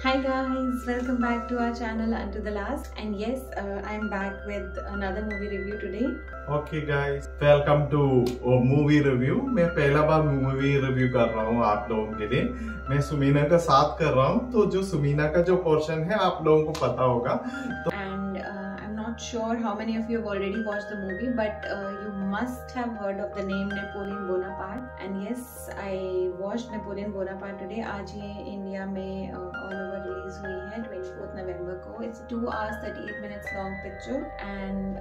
Hi guys, welcome back to our channel Unto the Last, and yes, I'm back with another movie review today. Okay guys, welcome to movie review। मैं पहला बार movie review कर रहा हूँ आप लोगों के लिए। मैं सुमीना का साथ कर रहा हूँ, तो जो सुमीना का जो पोर्शन है आप लोगों को पता होगा। And I'm not sure how many of you have already watched the movie, but you must have heard of the name Napoleon Bonaparte. And yes, I watched Napoleon Bonaparte today. आज ये India में all over release हुई है 24th November को। It's 2 hours 38 minutes long picture and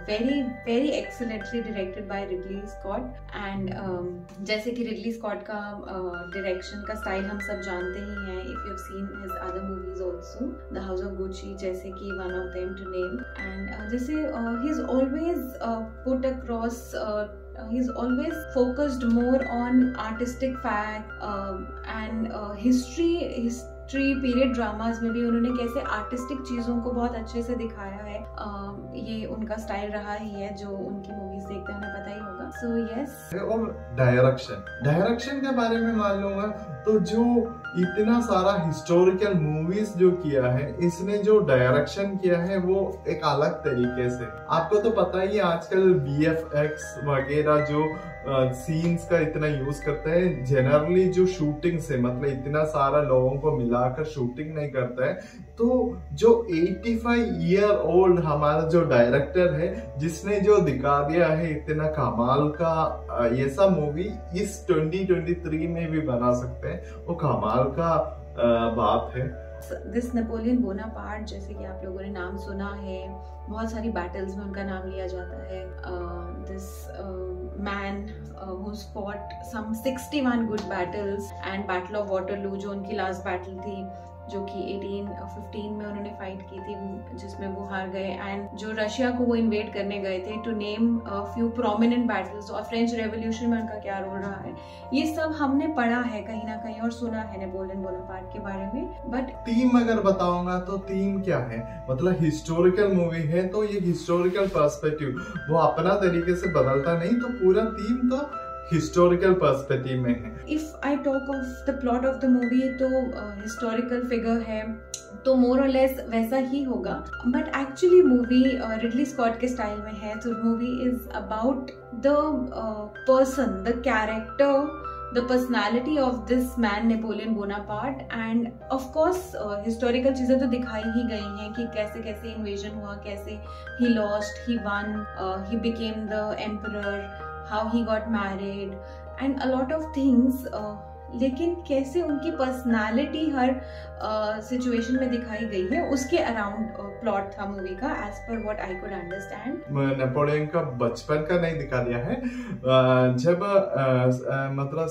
very excellently directed by Ridley Scott. And जैसे कि Ridley Scott का direction का style हम सब जानते ही हैं, if you've seen his other movies also, The House of Gucci जैसे कि one of them to name, and जैसे he's always put across he's always focused more on artistic fact and history period dramas में भी उन्होंने कैसे artistic चीजों को बहुत अच्छे से दिखाया है। ये उनका स्टाइल रहा ही है, जो उनकी मूवीज देखते हैं हमें पता ही होगा। So yes. और डायरेक्शन के बारे में मान लूंगा तो जो इतना सारा हिस्टोरिकल मूवीज जो किया है, इसने जो डायरेक्शन किया है वो एक अलग तरीके से। आपको तो पता ही आजकल VFX वगैरह जो सीन्स का इतना यूज करते हैं, जनरली जो शूटिंग से मतलब इतना सारा लोगों को मिलाकर शूटिंग नहीं करता है। तो जो 85 ईयर ओल्ड हमारा जो डायरेक्टर है, जिसने जो दिखा दिया है इतना कमाल का ये सब मूवी इस 2023 में भी बना सकते हैं, वो कमाल का बात है। दिस नेपोलियन बोनापार्ट, जैसे कि आप लोगों ने नाम सुना है, बहुत सारी बैटल्स में उनका नाम लिया जाता है। This man who's fought some 61 good battles and Battle of Waterloo जो उनकी लास्ट बैटल थी, जो कि 1815 में उन्होंने फाइट की थी, जिसमें वो हार गए। एंड जो रशिया को वो इन्वेड करने गए थे, to name few prominent battles, और फ्रेंच रेवोल्यूशन में उनका क्या रोल रहा है, ये सब हमने पढ़ा है कहीं ना कहीं और सुना है नेपोलियन बोनापार्ट के बारे में। बट थीम अगर बताऊंगा तो थीम क्या है, मतलब हिस्टोरिकल मूवी है तो ये हिस्टोरिकल पर्सपेक्टिव वो अपना तरीके से बदलता नहीं, तो पूरा थीम तो हिस्टोरिकल पर्सपेक्टिव में है। If I talk of the plot of the movie, तो हिस्टोरिकल फिगर है तो मोर और लेस वैसा ही होगा, but actually movie Ridley Scott के स्टाइल में है। तो movie is about the person, the character, the personality of this man Napoleon Bonaparte, and of course historical चीजें तो दिखाई ही गई हैं कि कैसे कैसे invasion हुआ, कैसे he lost, he won, he became the emperor, how he got married and a lot of things, लेकिन कैसे उनकी पर्सनालिटी हर सिचुएशन में दिखाई गई है, उसके अराउंड प्लॉट था मूवी का, as per what I could understand. Napoleon का बचपन का नहीं दिखा दिया है। जब मतलब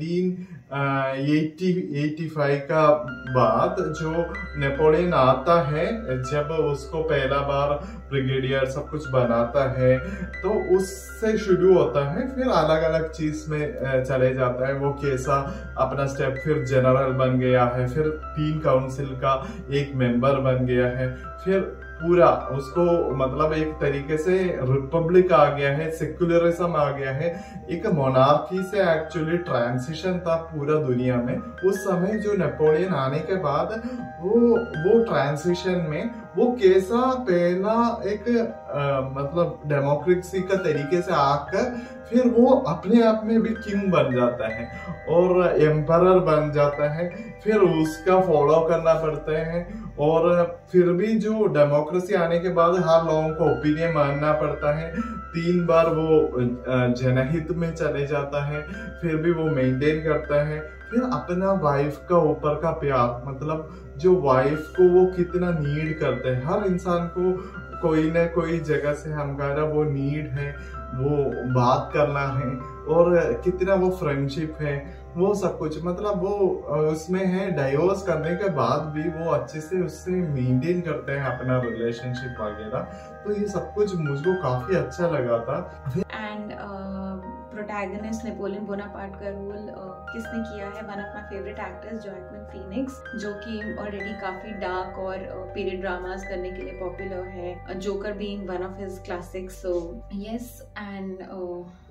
1785 का बाद जो नेपोलियन आता है, जब उसको पहला बार ब्रिगेडियर सब कुछ बनाता है, तो उससे शुरू होता है, फिर अलग अलग चीज में चले जाता है। वो कैसा अपना स्टेप, फिर जनरल बन गया है, फिर 3 काउंसिल का एक मेंबर बन गया है, फिर पूरा उसको मतलब एक तरीके से रिपब्लिक आ गया है, सेक्युलरिज्म आ गया है, एक मोनार्की से एक्चुअली ट्रांसिशन था पूरा दुनिया में। उस समय जो नेपोलियन आने के बाद वो ट्रांसिशन में वो कैसा पहला एक मतलब डेमोक्रेसी का तरीके से आकर फिर वो अपने आप में भी किंग बन जाता है और एम्परर बन जाता है, फिर उसका फॉलो करना पड़ता है। और फिर भी जो डेमोक्रेसी आने के बाद हर लोगों को ओपिनियन मानना पड़ता है। 3 बार वो जनहित में चले जाता है, फिर भी वो मेंटेन करता है। फिर अपना वाइफ का ऊपर का प्यार, मतलब जो वाइफ को वो कितना नीड करते हैं, हर इंसान को कोई ना कोई जगह से हमारा वो नीड है, वो बात करना है, और कितना वो फ्रेंडशिप है, वो सब कुछ मतलब वो उसमें है। डाइवोर्स करने के बाद भी वो अच्छे से उससे मेंटेन करते हैं अपना रिलेशनशिप वगैरह, तो ये सब कुछ मुझको काफी अच्छा लगा था। एंड प्रोटैगनिस्ट नेपोलियन बोनापार्ट का रोल किसने किया है, one of my favourite actors Joaquin Phoenix, जो कि ऑलरेडी काफी डार्क और पीरियड ड्रामास करने के लिए पॉपुलर है, Joker being one of his classics. So yes, and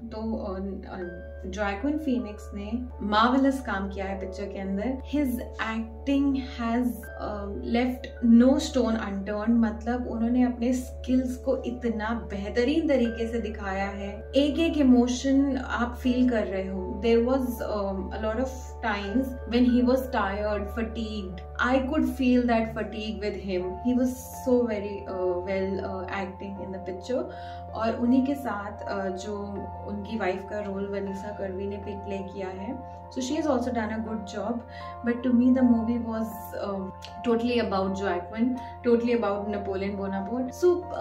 तो जॉयक्विन फीनिक्स ने मार्वेलस काम किया है पिक्चर के अंदर। His acting has left no stone unturned, मतलब उन्होंने अपने स्किल्स को इतना बेहतरीन तरीके से दिखाया है, एक एक इमोशन आप फील कर रहे हो। There was a lot of times when he was tired, fatigued, I could feel that fatigue with him. He was so very well acting in the picture. और उन्हीं के साथ जो उनकी वाइफ का रोल वनीसा कर्वी ने भी प्ले किया है, so she has also done a good job. But to me the movie was totally about Joaquin, totally about Napoleon Bonaparte.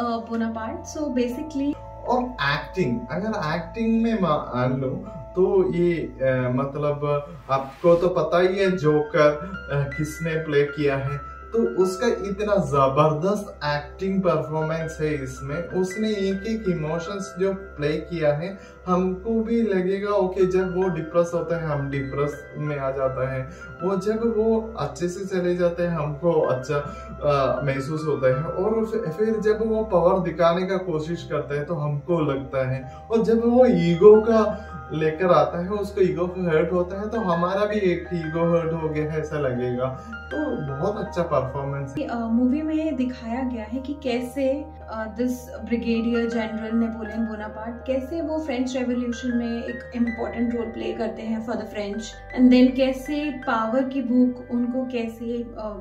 So basically और एक्टिंग, अगर एक्टिंग में मान लो तो ये मतलब आपको तो पता ही है जोकर किसने प्ले किया है, तो उसका इतना जबरदस्त एक्टिंग परफॉर्मेंस है इसमें। उसने एक एक इमोशंस जो प्ले किया है, हमको भी लगेगा ओके जब वो डिप्रेस होता है हम डिप्रेस में आ जाता है, वो जब वो अच्छे से चले जाते हैं हमको अच्छा महसूस होता है, और फिर जब वो पावर दिखाने का कोशिश करता है तो हमको लगता है, और जब वो ईगो का लेकर आता है, उसको ईगो हर्ट होता है तो हमारा भी एक ईगो हर्ट हो गया है ऐसा लगेगा। तो बहुत अच्छा परफॉर्मेंस है। मूवी में दिखाया गया है कि कैसे this brigadier general Napoleon Bonaparte, कैसे वो फ्रेंच रेवोल्यूशन में एक इम्पोर्टेंट रोल प्ले करते हैं for the French, and then कैसे पावर की भूख उनको कैसे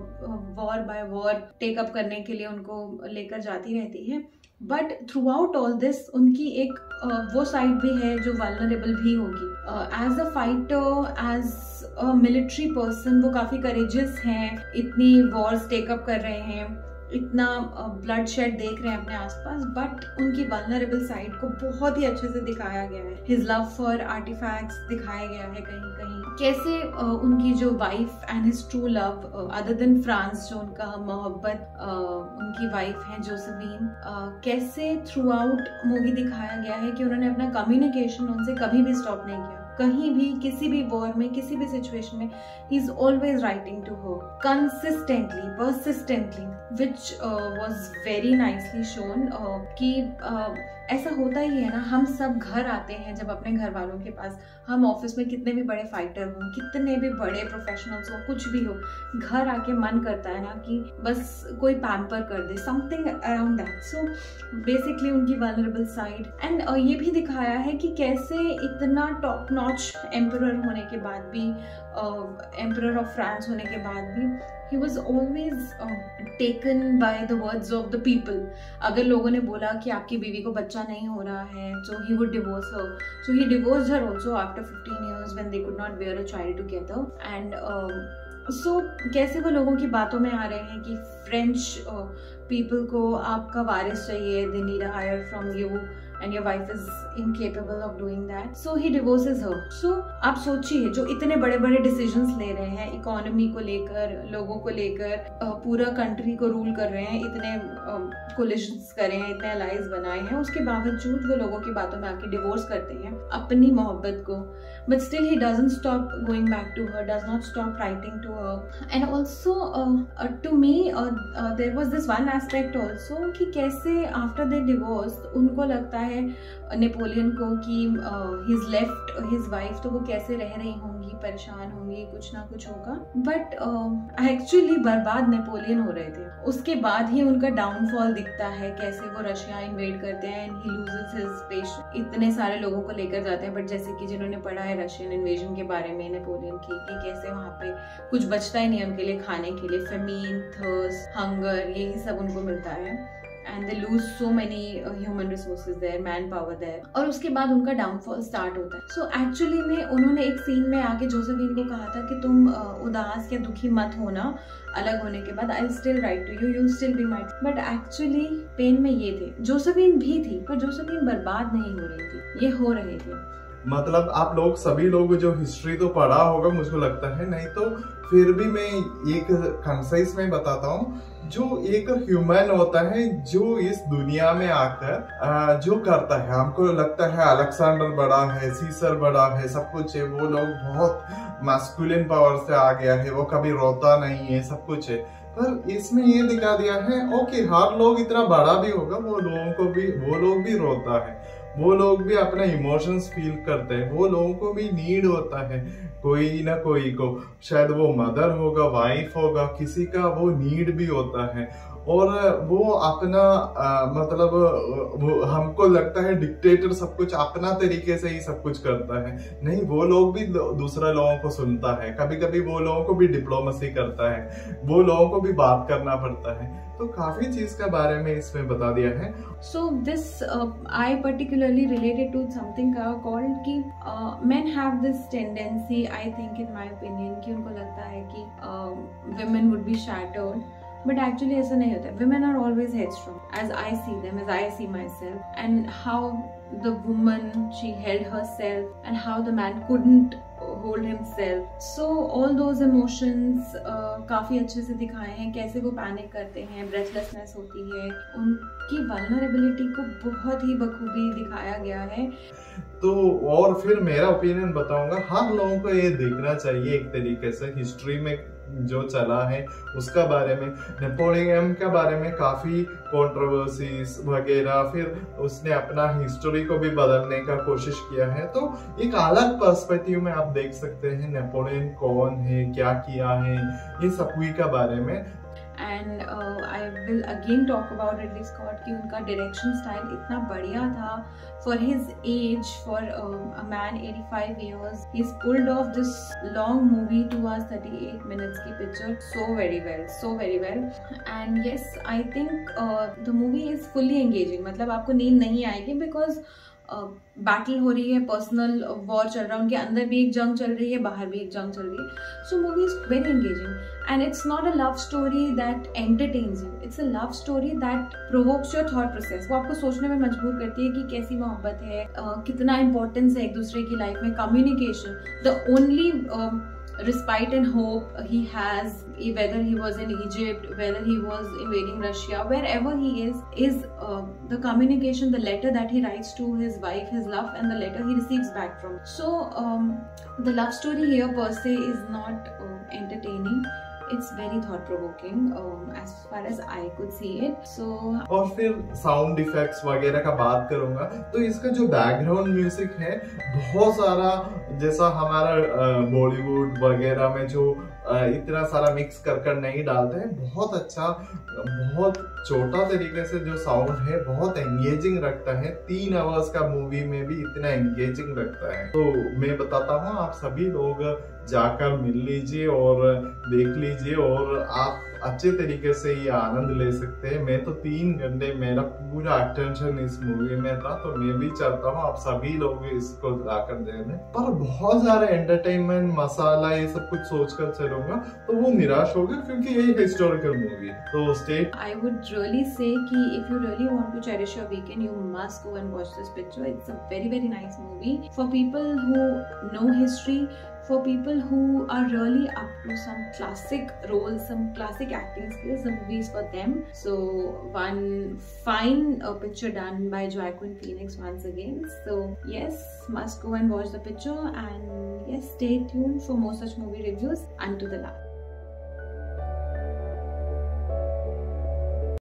वॉर बाय वॉर टेकअप करने के लिए उनको लेकर जाती रहती है। But throughout all this उनकी एक वो साइड भी है जो वल्नरेबल भी होगी। As a fighter, as a military person वो काफी करेजियस हैं, इतनी वॉर्स टेकअप कर रहे हैं, इतना ब्लड शेड देख रहे हैं अपने आसपास, बट उनकी वल्नरेबल साइड को बहुत ही अच्छे से दिखाया गया है। हिज लव फॉर आर्टिफैक्ट्स दिखाया गया है कहीं कहीं, कैसे उनकी जो wife and his true love other than France, जो उनका मोहब्बत उनकी वाइफ है जोसेफिन, कैसे थ्रू आउट मूवी दिखाया गया है कि उन्होंने अपना कम्युनिकेशन उनसे कभी भी स्टॉप नहीं किया, कहीं भी किसी भी वॉर में किसी भी सिचुएशन में he is always writing to her consistently, persistently, which was very nicely shown. कि ऐसा होता ही है ना, हम सब घर आते हैं जब अपने घर वालों के पास, हम ऑफिस में कितने भी बड़े फाइटर हो, कितने भी बड़े प्रोफेशनल्स हो, कुछ भी हो, घर आके मन करता है ना कि बस कोई पैम्पर कर दे, something around that. So basically उनकी वल्नरेबल साइड, एंड ये भी दिखाया है कि कैसे इतना टॉप नॉच एम्परर होने के बाद भी, एम्परर ऑफ फ्रांस होने के बाद भी, he was always taken by the words of the people. अगर लोगों ने बोला कि आपकी बीवी को बच्चा नहीं हो रहा है, so he would divorce her. So he divorced her also after 15 years when they could not bear a child together. And so कैसे वो लोगों की बातों में आ रहे हैं कि फ्रेंच पीपल को आपका वारिस चाहिए, they need a hire from you and your wife is incapable of doing that, so he divorces her. So आप सोचिए, जो इतने बड़े बड़े डिसीजंस ले रहे हैं इकोनॉमी को लेकर, लोगों को लेकर, पूरा कंट्री को रूल कर रहे हैं, इतने कोलिशंस करे हैं, इतने अलाइज बनाए हैं, उसके बावजूद वो लोगों की बातों में आके डिवोर्स करते हैं अपनी मोहब्बत को, but still he doesn't stop going back to her, does not stop writing to her. And also to me there was this one aspect also कि कैसे after they divorced उनको लगता है नेपोलियन को कि he's left his wife, तो वो कैसे रह रही होंगी, परेशान होंगी, कुछ ना कुछ होगा, बट एक्चुअली बर्बाद नेपोलियन हो रहे थे। उसके बाद ही उनका डाउनफॉल दिखता है, कैसे वो रशिया इन्वेड करते हैं and he loses his patience, इतने सारे लोगों को लेकर जाते हैं, बट जैसे कि जिन्होंने पढ़ा है रशियन इन्वेजन के बारे में नेपोलियन की, कि कैसे वहाँ पे कुछ बचता ही नहीं उनके लिए खाने के लिए, फेमीन, थर्स्ट, हंगर, यही सब उनको मिलता है, and they lose so many human resources there, manpower there, और उसके बाद उनका डाउनफॉल स्टार्ट होता है। So actually में उन्होंने एक सीन में आके जोसेफिन को कहा था कि तुम उदास या दुखी मत होना अलग होने के बाद, I'll still write to you, you'll still be my, but actually pain में ये थे, जोसेफिन भी थी, पर जोसेफिन बर्बाद नहीं हो रही थी, ये हो रहे थे। मतलब आप लोग सभी लोग जो हिस्ट्री तो पढ़ा होगा मुझको लगता है, नहीं तो फिर भी मैं एक कंसाइज में बताता हूँ। जो एक ह्यूमन होता है जो इस दुनिया में आकर जो करता है, हमको लगता है अलेक्जेंडर बड़ा है, सीसर बड़ा है, सब कुछ है, वो लोग बहुत मैस्कुलिन पावर से आ गया है, वो कभी रोता नहीं है, सब कुछ है, पर इसमें ये दिखा दिया है ओके हर लोग इतना बड़ा भी होगा, वो लोग भी रोता है। वो लोग भी अपना इमोशंस फील करते हैं, वो लोगों को भी नीड होता है, कोई ना कोई को, शायद वो मदर होगा, वाइफ होगा, किसी का वो नीड भी होता है। और वो अपना मतलब वो हमको लगता है डिक्टेटर सब कुछ अपना तरीके से ही सब कुछ करता है, नहीं, वो लोग भी दूसरे लोगों को सुनता है, कभी कभी वो लोगों को भी डिप्लोमेसी करता है, वो लोगों को भी बात करना पड़ता है। तो काफी चीज के बारे में इसमें बता दिया है। So this I particularly related to something called कि men have this tendency, I think in my opinion, कि उनको लगता है कि women would be shattered, but actually ऐसा नहीं होता है। Women are always headstrong, as I see them, as I see myself, and how the woman, she held herself and how the man couldn't hold himself. So all those emotions काफी अच्छे से दिखाए हैं, कैसे वो पैनिक करते हैं, breathlessness होती है, उनकी वल्नरेबिलिटी को बहुत ही बखूबी दिखाया गया है। तो और फिर मेरा ओपिनियन बताऊंगा, हर लोगों को ये देखना चाहिए एक तरीके से, हिस्ट्री में जो चला है उसका बारे में, नेपोलियन के बारे में काफी कंट्रोवर्सीज वगैरह, फिर उसने अपना हिस्ट्री को भी बदलने का कोशिश किया है। तो एक अलग पर्सपेक्टिव में आप देख सकते हैं नेपोलियन कौन है, क्या किया है, ये सब का बारे में। And I will again talk about Ridley Scott कि उनका डायरेक्शन स्टाइल इतना बढ़िया था for his age, for a man 85 years. He's pulled off this long movie, 2 hours 38 minutes की picture, so very well. And yes, I think the movie is fully engaging. मतलब आपको नींद नहीं आएगी, बिकॉज बैटल हो रही है, पर्सनल वॉर चल रहा है, उनके अंदर भी एक जंग चल रही है, बाहर भी एक जंग चल रही है। So movie is very engaging and it's not a love story that entertains you, it's a love story that provokes your thought process. वो आपको सोचने में मजबूर करती है कि कैसी मोहब्बत है, कितना इंपॉर्टेंस है एक दूसरे की लाइफ में, communication, the only respite and hope he has, whether he was in Egypt, whether he was invading Russia, wherever he is the communication, the letter that he writes to his wife, his love, and the letter he receives back from. So the love story here per se is not entertaining. It's very thought provoking as far as I could see it. So और फिर sound effects वगैरह का बात करूंगा, तो इसका जो background music है बहुत सारा, जैसा हमारा बॉलीवुड वगैरह में जो इतना सारा मिक्स कर नहीं डालते हैं, बहुत अच्छा, बहुत छोटा तरीके से जो साउंड है बहुत एंगेजिंग रखता है। 3 आवर्स का मूवी में भी इतना एंगेजिंग रखता है। तो मैं बताता हूँ, आप सभी लोग जाकर मिल लीजिए और देख लीजिए, और आप अच्छे तरीके से ये आनंद ले सकते हैं। मैं तो 3 घंटे मेरा पूरा अटेंशन इस मूवी में था, तो मैं भी चाहता हूँ आप सभी लोग इसको जाकर देखें। पर बहुत सारे एंटरटेनमेंट मसाला ये सब कुछ सोचकर चलूंगा तो वो निराश होगा, क्योंकि यही हिस्टोरिकल मूवी है। तो stay I would really say कि if you really want to cherish your weekend, you must go and watch this picture. It's a very nice movie for people who know history, for people who are really up to some classic roles, some classic acting skills. The movie is for them. So one fine picture done by Joaquin Phoenix once again. So yes, must go and watch the picture, and yes, stay tuned for more such movie reviews. Unto the last.